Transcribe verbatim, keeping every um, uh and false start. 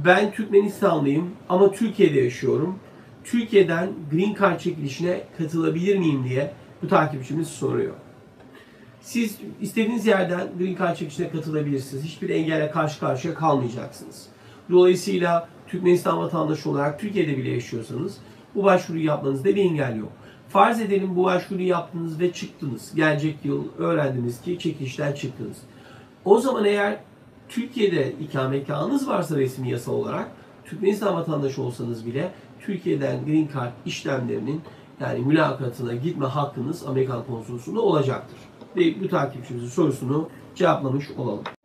Ben Türkmenistanlıyım ama Türkiye'de yaşıyorum. Türkiye'den Green Card çekilişine katılabilir miyim diye bu takipçimiz soruyor. Siz istediğiniz yerden Green Card çekilişine katılabilirsiniz. Hiçbir engelle karşı karşıya kalmayacaksınız. Dolayısıyla Türkmenistan vatandaşı olarak Türkiye'de bile yaşıyorsanız bu başvuruyu yapmanızda bir engel yok. Farz edelim bu başvuruyu yaptınız ve çıktınız. Gelecek yıl öğrendiniz ki çekilişten çıktınız. O zaman eğer Türkiye'de ikametgahınız varsa resmi yasa olarak Türkmenistan vatandaşı olsanız bile Türkiye'den Green Card işlemlerinin yani mülakatına gitme hakkınız Amerikan konsolosluğunda olacaktır. Ve bu takipçimizin sorusunu cevaplamış olalım.